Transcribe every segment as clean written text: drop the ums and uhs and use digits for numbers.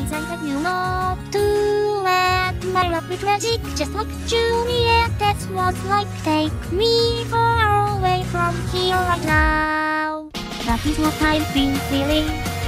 reason that you not to let my love be tragic, just like Juliet. That was like take me far away from here right now. That is what I've been feeling.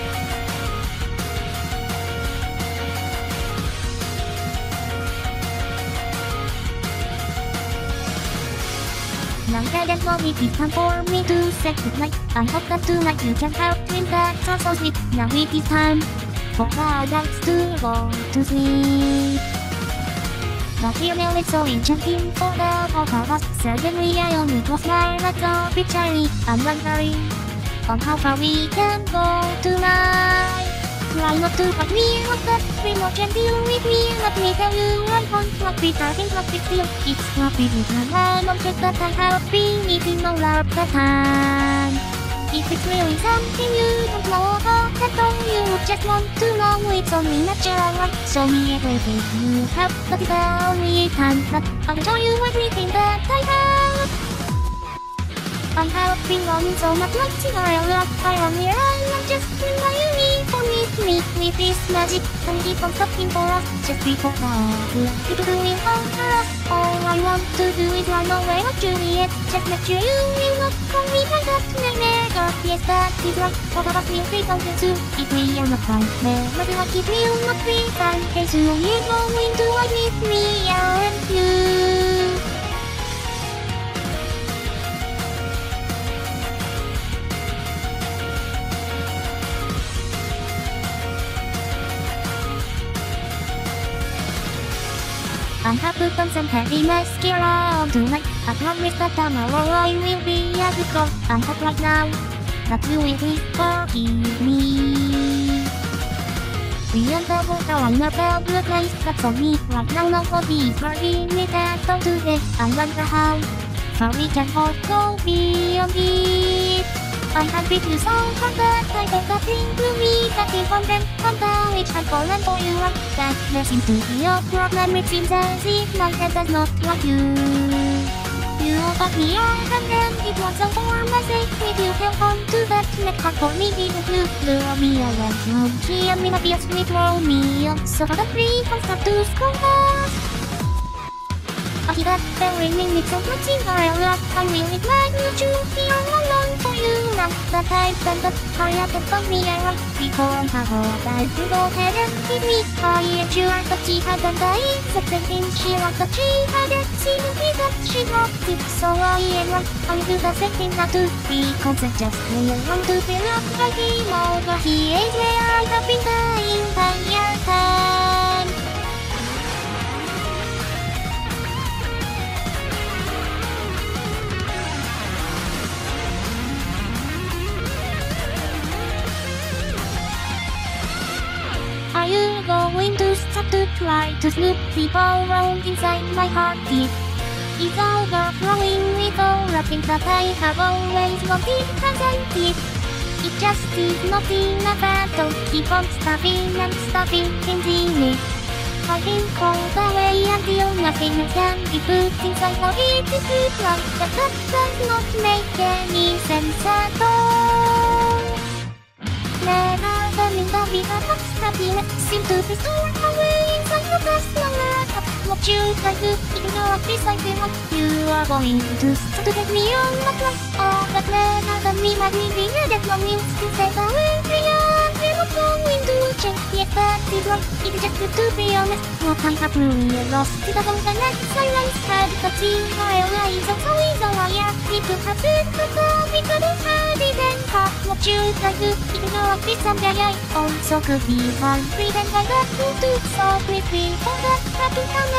Now that there's no need time for me to say goodnight, I hope that tonight you can help dreams that are so sweet. Now it is time for our nights to go to sleep. The female is so enchanting for the both of us. Suddenly I only close my eyes a bit shyly. I'm wondering on how far we can go tonight. Try not to fight me like that, be more gentle with me. Let me tell you I want what we starting, what we feel. It's not really time, I'm just that I have been eating all of the time. If it's really something you don't know about, that all you just want to know, it's only natural, right? Show me everything you have, that is the only time that I'll show you everything that I have. I have been longing so much like Cinderella. I am here, I'm just relying me for me to meet with this magic. And keep on stopping for us, just before now. People doing all for us. All I want to do is run away with Juliet. Just make sure you will not call me like that nightmare. Yes, that is right. Both of us will be something too. If we are not fine, never be like it will not be fine. Hey, soon you're going to admit me and you. I have put on some heavy mascara on tonight. I promise that tomorrow I will be a good girl. I hope right now that you will please forgive me. Beyond the water on a blue place, that's on me. Right now nobody's hurting me that on today. I wonder how far we can all go beyond it. I have been you so hard that I don't nothing to me. Nothing from them, from the which I've fallen for you. That there seems to be a problem. It seems as if my head does not like you. You got me on and then it was so for my sake. If you held on to that neck hard for me, didn't you? Lure me around from here, me not be a sweet Romeo. So for the free from start to school us. I hear that bell ringing, it's so much Cinderella. I'm really glad you be all alone for you now. That I've done that, hurry up and fuck me around. Before I have all that, you go ahead and give me. I am sure that she had done the exact same thing. She wrote that she hadn't seen me, that she wrote it. So I am wrong, I do the same thing now too. Because I just really want to feel up like him over. He is where I have been the entire time. Are you going to stop to try to snoop people around inside my heartbeat? It's overflowing with all the things that I have always wanted and it. It just is not enough at all. Keep on stuffing and stuffing into me. I think all the way until nothing can be put inside. Now it is good like that does not make any sense at all. Never turning the beat of happiness seem to be stored away inside your personal laptop. What you try to ignore this I feel like you are going to start to get me on my plan. Oh, but never than me might be bigger than long means to say that we are not going to change. Yes, that is right, it is just good to be honest. What I have really lost is the long and silence. Had the team while I is also is a liar. People have said that we couldn't have it and half what you try to ignore this someday I also could be fun. Pretend I got to do so quickly for that happy time.